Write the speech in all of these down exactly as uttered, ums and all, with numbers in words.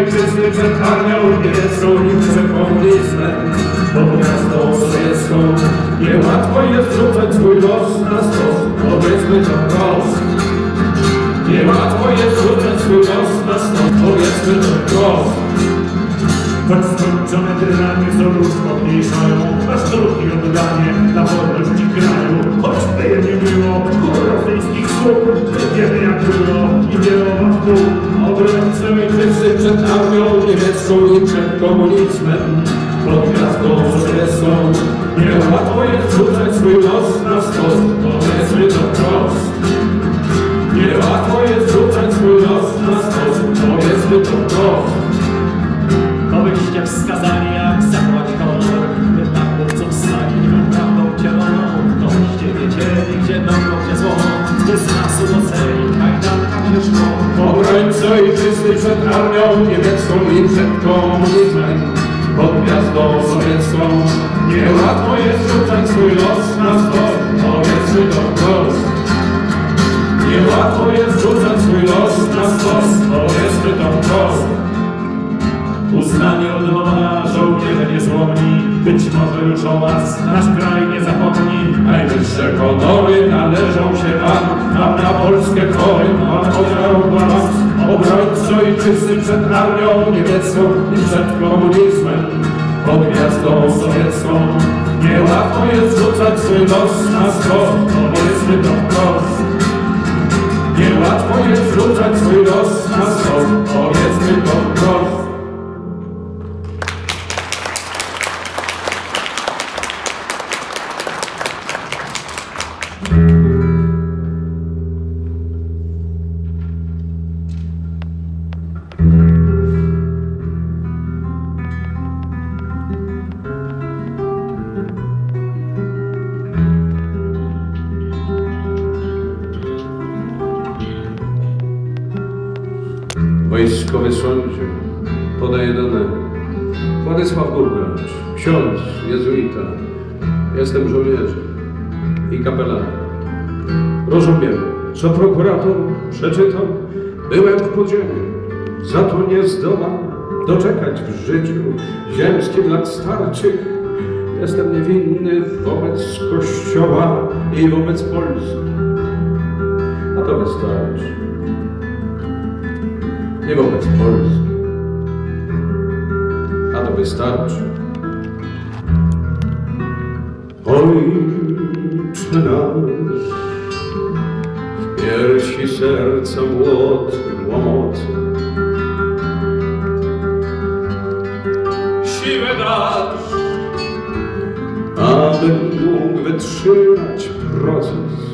ojczyzny przed armią niemiecką i przed komunizmem. Pod miasto sowiecką niełatwo jest rzucać swój los na stos, powiedzmy to wprost. Niełatwo jest rzucać swój los na stos, powiedzmy to wprost. Choć skończone tyranie co już pomniejszają nasz trud i oddanie na wolność i kraju. Choć by je nie było, rosyjskich słów, wiemy jak było i wieloma w dół. Obrońcy ojczyzny przed armią niemiecką i przed komunizmem. Pod gwiazdą sowiecką niełatwo jest rzucać swój los na stos, powiedzmy to wprost. Niełatwo jest rzucać swój los na stos, powiedzmy to wprost. To byście wskazali jak zapłać kolor, by dla chłopców stali prawdą wcieloną. To byście wiedzieli gdzie dobro, gdzie zło, gdy z lasu do celi kajdanka nie szło. Obrońcy ojczyzny przed armią niemiecką i przed komunizmem. Pod gwiazdą sowiecką niełatwo jest rzucać swój los na stos, powiedzmy to wprost. Niełatwo jest rzucać swój los na stos, powiedzmy to wprost. Uznanie od Boga, żołnierze niezłomni, być może już o was nasz kraj nie zapomni. Najwyższe honory należą się wam, wam na Polskę chory, wam ofiarą was. Obrońcy ojczyzny przed armią niemiecką i przed komunizmem. Pod gwiazdą sowiecką niełatwo jest rzucać swój los na stos, powiedzmy to wprost. Niełatwo jest rzucać swój los na stos, powiedzmy to wprost. Wojskowy sądzie podaje dane. Władysław Gurgacz, ksiądz, jezuita. Jestem żołnierzem i kapelanem. Rozumiem, co prokurator przeczytał. Byłem w podziemiu, za to nie zdołam doczekać w życiu ziemskim lat starczych. Jestem niewinny wobec Kościoła i wobec Polski. A to wystarczy. Nie wobec Polski, a to wystarczy. Ojcze nasz, w piersi serca młot łomocy, siłę dasz, abym mógł wytrzymać proces.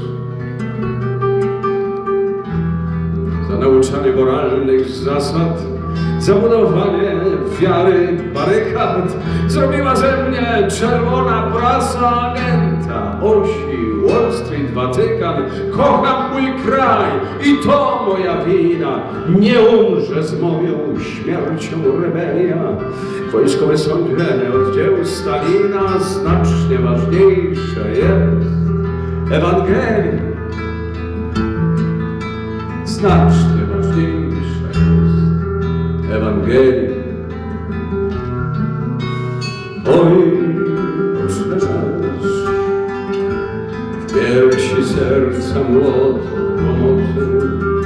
Za nauczanie moralnych zasad, za budowanie wiary barykad zrobiła ze mnie czerwona prasa agenta osi Wall Street, Watykan. Kocham mój kraj i to moja wina. Nie umrze z moją śmiercią rebelia. Wojskowe sądzenie od dzieł Stalina znacznie ważniejsze jest Ewangelia. Znacznie ważniejsza jest Ewangelia. Ojcze nasz, w piersi serca młot pomocy,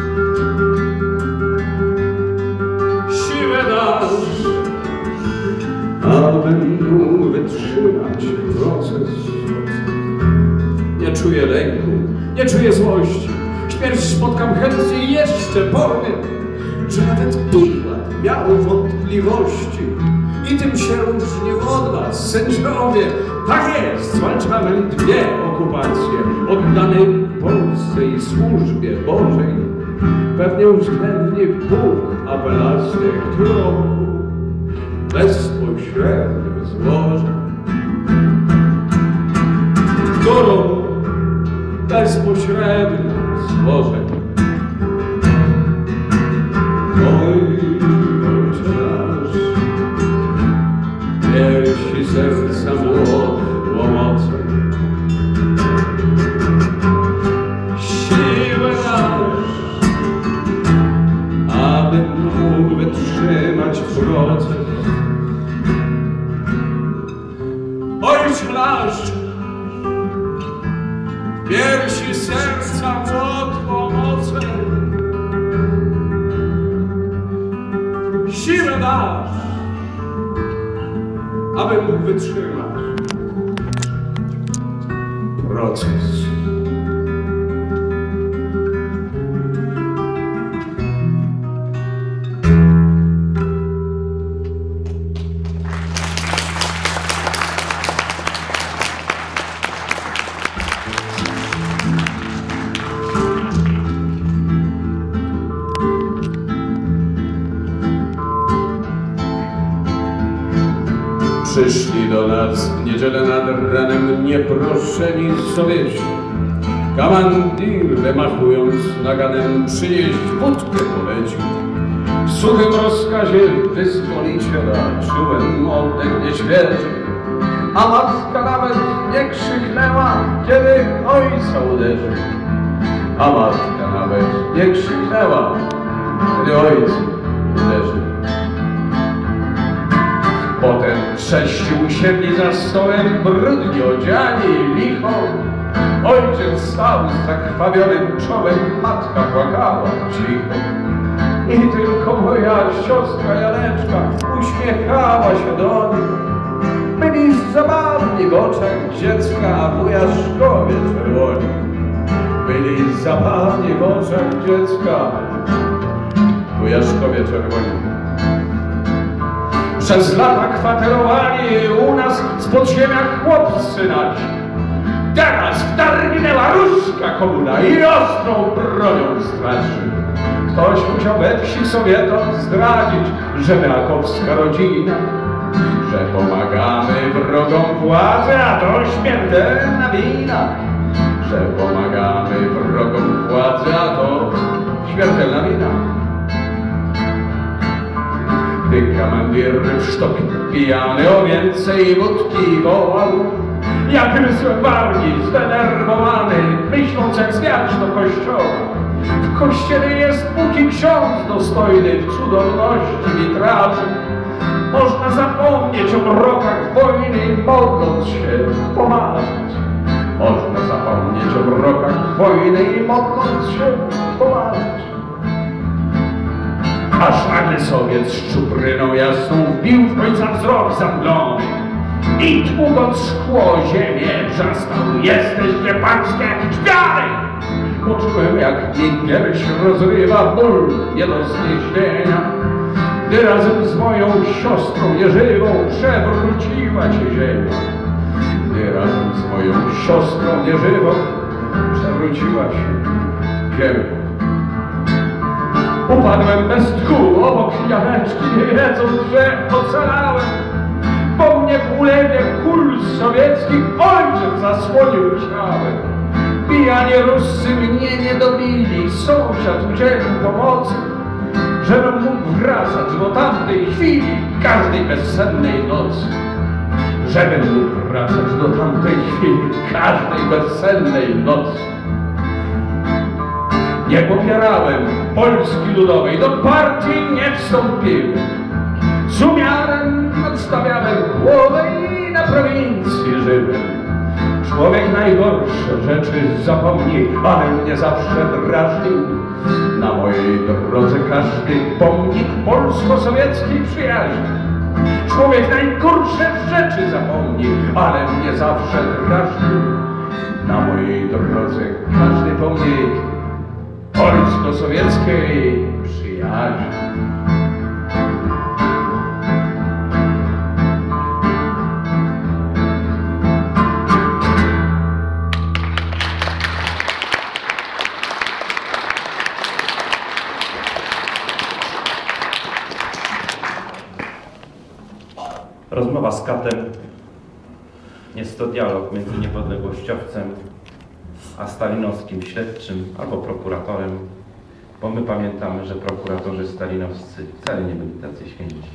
siłę dasz, abym mógł wytrzymać proces. Nie czuję lęku, nie czuję złości. Śmierć spotkam chętnie i jeszcze powiem, że nawet Piłat miał wątpliwości i tym się różnił od was, sędziowie. Tak jest, zwalczamy dwie okupacje, oddane Polsce i służbie Bożej. Pewnie uwzględni Bóg apelację, którą bezpośrednio złożę. Którą bezpośrednio złożę. Ojcze nasz, piersi serca młot łomocy, siłę dasz, abym mógł wytrzymać nasz. Piersi serca młot pomocę, siłę dasz, aby mógł wytrzymać proces. Przyszli do nas w niedzielę nad ranem nieproszeni Sowieci. Komandir, wymachując naganem, przynieść wódkę polecił. W suchym rozkazie wyzwoliciela czułem oddech nieświeży, a matka nawet nie krzyknęła, kiedy ojca uderzył. A matka nawet nie krzyknęła, kiedy ojca uderzył. Potem sześciu usiedli za stołem, brudni odziani i licho. Ojciec stał z zakrwawionym czołem, matka płakała cicho. I tylko moja siostra Janeczka uśmiechała się do nich. Byli zabawni w oczach dziecka, a wujaszkowie czerwoni. Byli zabawni w oczach dziecka, wujaszkowie czerwoni. Przez lata kwaterowali u nas z podziemia chłopcy nasi. Teraz wtargnęła ruska komuna i ostrą bronią straszy. Ktoś musiał we wsi Sowietom zdradzić, że my akowska rodzina, że pomagamy wrogom władzy, a to śmiertelna wina. Że pomagamy wrogom władzy, a to śmiertelna wina. Gdy komandir w sztok pijany o więcej wódki wołał, jak rysłem wargi zdenerwowany, myśląc jak zwiać do kościoła. W kościele jest póki ksiądz dostojny w cudowności witraży. Można zapomnieć o mrokach wojny, modląc się pomarzyć. Można zapomnieć o mrokach wojny i modląc się pomarzyć. Aż nagle Sowiet z czupryną jasną wbił w końca wzrok zamglony i tłukąc szkło ziemię wrzastał: jesteście pańskie śpiary! Poczułem, jak mi pierś rozrywa ból nie do zniesienia, gdy razem z moją siostrą nieżywą przewróciła się ziemia. Gdy razem z moją siostrą nieżywą przewróciła się ziemia. Upadłem bez tchu obok Janeczki, nie wiedząc, że ocalałem, bo mnie w ulewie kul sowieckich ojciec zasłonił ciałem. Pijanie Ruscy mnie nie dobili, sąsiad udzielił pomocy, żebym mógł wracać do tamtej chwili, każdej bezsennej nocy. Żebym mógł wracać do tamtej chwili, każdej bezsennej nocy. Nie popierałem Polski Ludowej, do partii nie wstąpiłem. Z umiarem odstawiałem głowę i na prowincji żyłem. Człowiek najgorsze rzeczy zapomni, ale mnie zawsze drażnił. Na mojej drodze każdy pomnik polsko-sowieckiej przyjaźni. Człowiek najgorsze rzeczy zapomni, ale mnie zawsze drażnił. Na mojej drodze każdy pomnik polsko-sowieckiej przyjaźni. Rozmowa z katem jest to dialog między niepodległościowcem a stalinowskim śledczym albo prokuratorem, bo my pamiętamy, że prokuratorzy stalinowscy wcale nie byli tacy święci.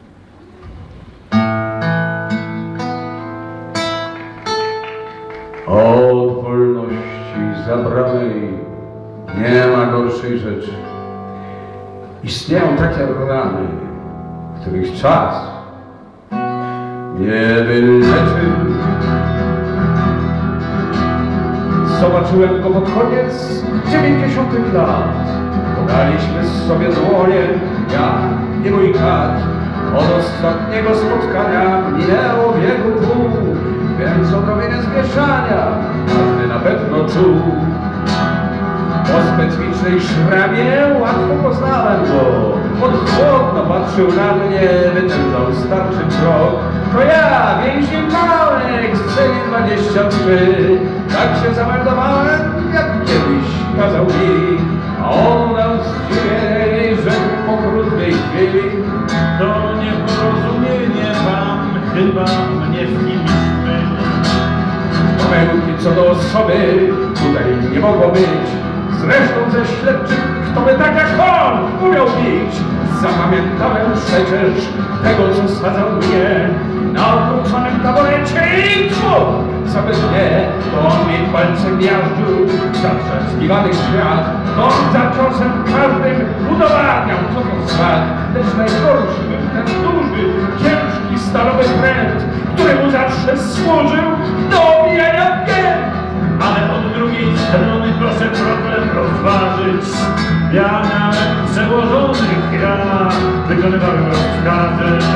Od wolności zabranej nie ma gorszej rzeczy. Istnieją takie rany, których czas nie wyleczy. Zobaczyłem go pod koniec dziewięćdziesiątych lat. Podaliśmy sobie dłonie, ja i mój kat. Od ostatniego spotkania minęło wieku pół, więc odrobienie zmieszania każdy na pewno czuł. Po specyficznej szramie łatwo poznałem go. On chłodno patrzył na mnie, wytężał starczy krok. To ja, więzień Małek z celi dwadzieścia trzy. Tak się zameldowałem, jak kiedyś kazał mi. A on nam zdziwienie rzekł po krótkiej chwili: to nieporozumienie wam chyba mnie w kimś myli. Pomyłki co do osoby tutaj nie mogło być. Zresztą ze śledczych, kto by tak jak on umiał bić. Zapamiętałem przecież tego, co sadzał mnie na okruszonym taborecie i tfu! Co by mnie, to on mi palcem miażdżył zawsze zbiwany świat. On za ciosem każdym udowadniał, co to swat. Lecz najgorszy był ten duży, ciężki stalowy pręt, który mu zawsze służył do obijania pięt. Ale od drugiej strony proszę problem rozważyć. Ja nawet przełożonych ja wykonywałem rozkazy.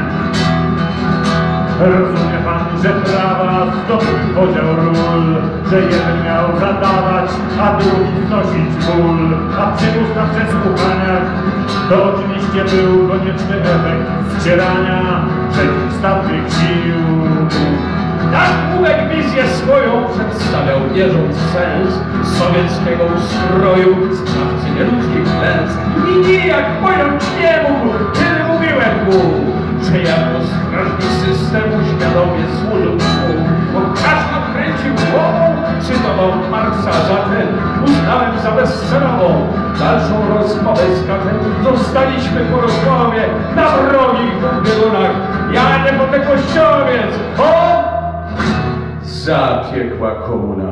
Rozumie pan, że prawa zdobył podział ról, że jeden miał zadawać, a drugi znosić ból. A przymus na przesłuchaniach to oczywiście był konieczny efekt wcierania przeciwstawnych sił. Tak Kubek wizję swoją przedstawiał, wierząc w sens sowieckiego ustroju, sprawcy nieludzkich klęsk. I nijak pojąć nie mógł, kiedy mówiłem mu, że jako strażny systemu świadomie służył mu. Bo każdy kręcił głową, cytował Marksa, zatem uznałem za bezcenową dalszą rozmowę z katem. Zostaliśmy po rozmowie na wrogich biegunach. Ja niepodległościowiec, o! Zapiekła komuna.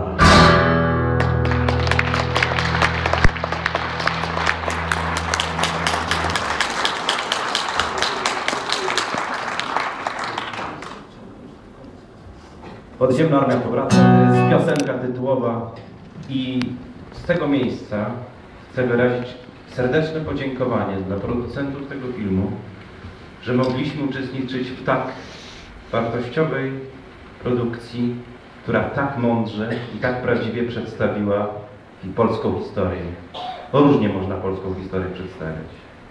Podziemna Armia powraca, to jest piosenka tytułowa i z tego miejsca chcę wyrazić serdeczne podziękowanie dla producentów tego filmu, że mogliśmy uczestniczyć w tak wartościowej produkcji, która tak mądrze i tak prawdziwie przedstawiła polską historię. Bo różnie można polską historię przedstawiać.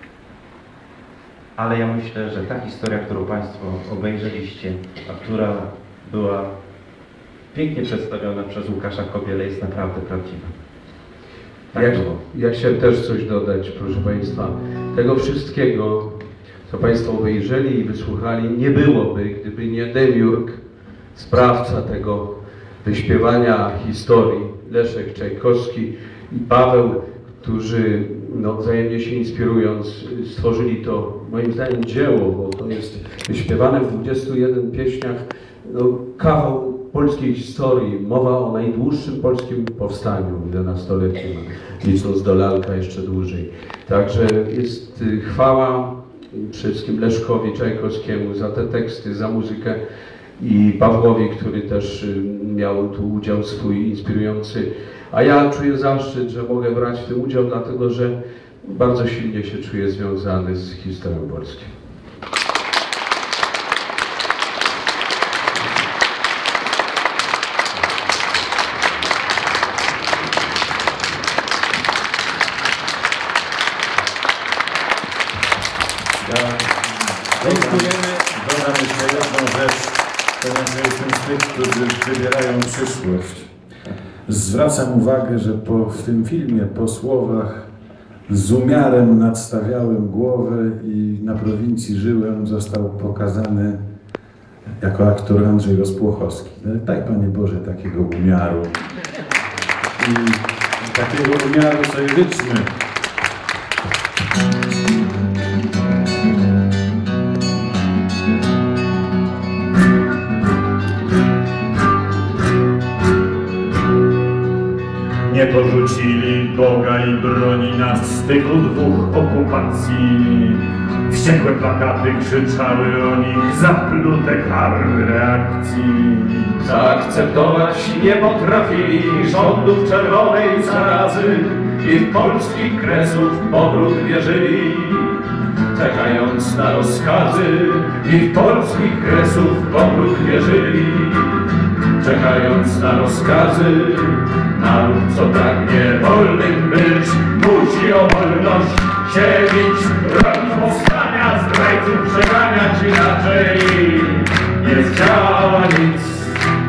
Ale ja myślę, że ta historia, którą Państwo obejrzeliście, a która była pięknie przedstawiona przez Łukasza Kobielę, jest naprawdę prawdziwa. Tak ja, było. ja chciałem też coś dodać, proszę Państwa. Tego wszystkiego, co Państwo obejrzeli i wysłuchali, nie byłoby, gdyby nie Demiurg, sprawca tego wyśpiewania historii, Leszek Czajkowski i Paweł, którzy no, wzajemnie się inspirując stworzyli to, moim zdaniem, dzieło, bo to jest wyśpiewane w dwudziestu jeden pieśniach, no, kawał polskiej historii, mowa o najdłuższym polskim powstaniu jedenastoleciu, licząc do Lalka jeszcze dłużej. Także jest chwała przede wszystkim Leszkowi Czajkowskiemu za te teksty, za muzykę i Pawłowi, który też miał tu udział swój inspirujący. A ja czuję zaszczyt, że mogę brać w tym udział, dlatego że bardzo silnie się czuję związany z historią Polski. Dziękujemy. Dodam jeszcze jedną rzecz, ponieważ jestem z tych, którzy wybierają przyszłość. Zwracam uwagę, że po, w tym filmie po słowach z umiarem nadstawiałem głowę i na prowincji żyłem został pokazany jako aktor Andrzej Rozpłochowski. Daj Panie Boże takiego umiaru i takiego umiaru sobie życzmy. Nie porzucili Boga i broni na styku dwóch okupacji. Wściekłe plakaty krzyczały o nich, zaplute kary reakcji. Zaakceptować nie potrafili rządów czerwonej zarazy i w polskich kresów powrót wierzyli. Czekając na rozkazy i w polskich kresów powrót wierzyli. Czekając na rozkazy, naród co pragnie wolnych być, musi o wolność się bić, robić powstania, zdrajców przeganiać, inaczej nie zdziała nic.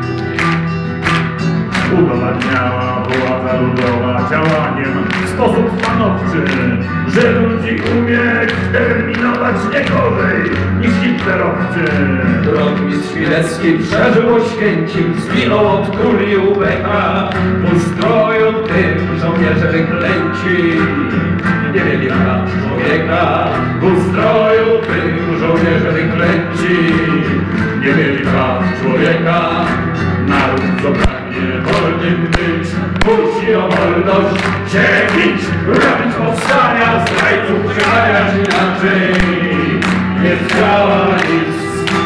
Udowadniała władza ludowa działaniem w sposób stanowczy, że ludzi umie eksterminować nie gorzej niż hitlerowcy. Rotmistrz Chwilecki przeżył Oświęcim, zginął od kuli U B K. W ustroju tym żołnierze wyklęci nie mieli praw człowieka. W ustroju tym żołnierze wyklęci nie mieli praw człowieka. Naród co pragnie wolnym być, musi o wolność się bić, robić powstania, zdrajców przeganiać, inaczej nie zdziała nic.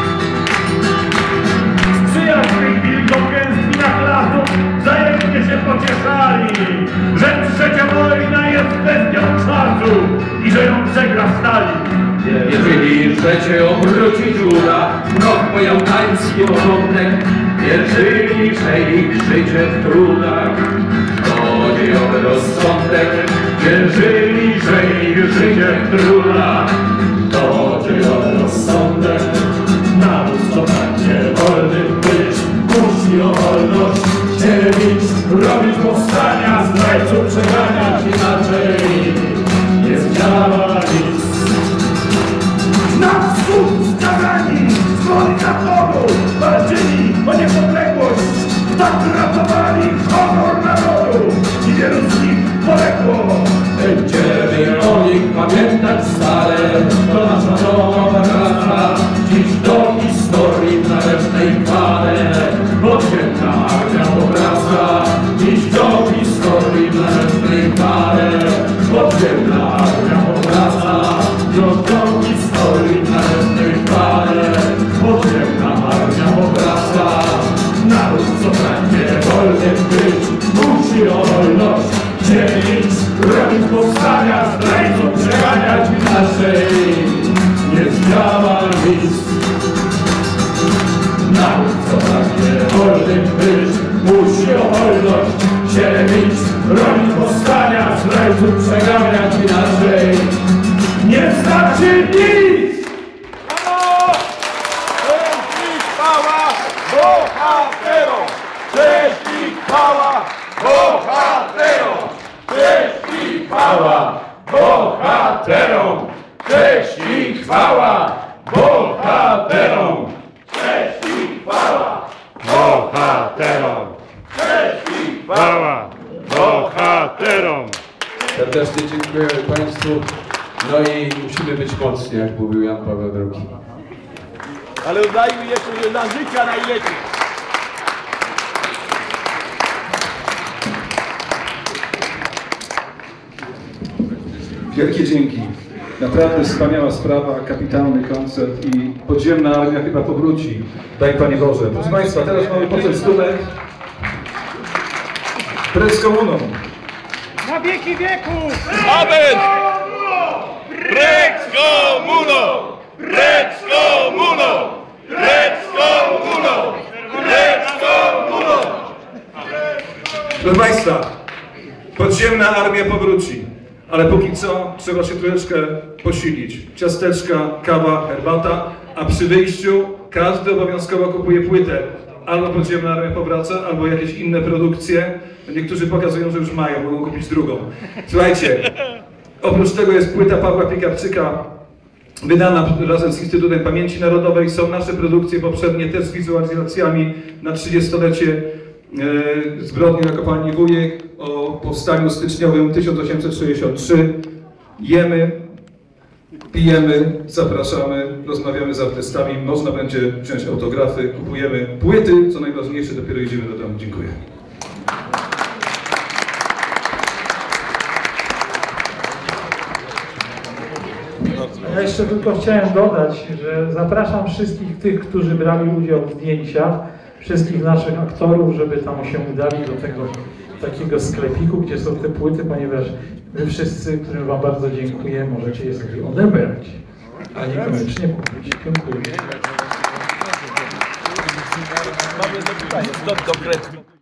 Z przyjaznych wilgogęstwinach lasów wzajemnie się pocieszali, że trzecia wojna jest kwestią czasu i że ją przegra Stalin. Wierzyli, że cię obróci dziura, rok pojałtański porządek. Wierzyli, że ich życie w trudach to dziejowy rozsądek. Wierzyli, że ich życie w trudach to dziejowy rozsądek. Naród co pragnie wolnym być, musi o wolność się bić, robić powstania, zdrajców przeganiać, inaczej nie zdziała nic. Na wschód skazani, z woli zachodu, walczyli o niepodległość, zatratowali honor narodu i wielu z nich poległo. Będziemy o nich pamiętać stale, to nasza nowa praca, dziś do historii w należnej chwale. Podziemna armia powraca, dziś do historii w należnej chwale. Podziemna armia powraca, do, do historii w należnej chwale. Podziemna armia powraca, naród co pragnie wolnym być, musi o wolność dzielić, robić powstania, zdrajców przeganiać, inaczej nie zdziała nic. Naród co pragnie wolnym być, musi o wolność się bić, robić powstania, zdrajców przeganiać, inaczej nie znaczy nic. Bohaterom! Cześć i chwała bohaterom! Cześć i chwała bohaterom! Cześć i chwała bohaterom! Cześć i chwała bohaterom! Cześć i chwała bohaterom! Serdecznie dziękujemy Państwu. No i musimy być mocni, jak mówił Jan Paweł drugi. Ale dajmy jeszcze dla życia najlepiej. Wielkie dzięki. Naprawdę wspaniała sprawa, kapitalny koncert i podziemna armia chyba powróci. Daj Panie Boże. Proszę Państwa, teraz mamy poczęstunek. Precz komuną. Na wieki wieków! Amen! Precz komuną! Precz komuną! Precz komuną! Precz komuną! Proszę Państwa, podziemna armia powróci. Ale póki co trzeba się troszeczkę posilić. Ciasteczka, kawa, herbata, a przy wyjściu każdy obowiązkowo kupuje płytę. Albo podziemna armia powraca, albo jakieś inne produkcje. Niektórzy pokazują, że już mają, mogą kupić drugą. Słuchajcie, oprócz tego jest płyta Pawła Piekarczyka, wydana razem z Instytutem Pamięci Narodowej. Są nasze produkcje poprzednie też z wizualizacjami na trzydziestolecie e, zbrodni na kopalni Wujek o powstaniu styczniowym tysiąc osiemset sześćdziesiąt trzy. Jemy, pijemy, zapraszamy, rozmawiamy z artystami, można będzie wziąć autografy, kupujemy płyty, co najważniejsze, dopiero idziemy do domu. Dziękuję. Ja jeszcze tylko chciałem dodać, że zapraszam wszystkich tych, którzy brali udział w zdjęciach. wszystkich naszych aktorów, żeby tam się udali do tego takiego sklepiku, gdzie są te płyty, ponieważ wy wszyscy, którym wam bardzo dziękuję, możecie je sobie odebrać, a niekoniecznie kupić. Dziękuję. Mamy do pytania.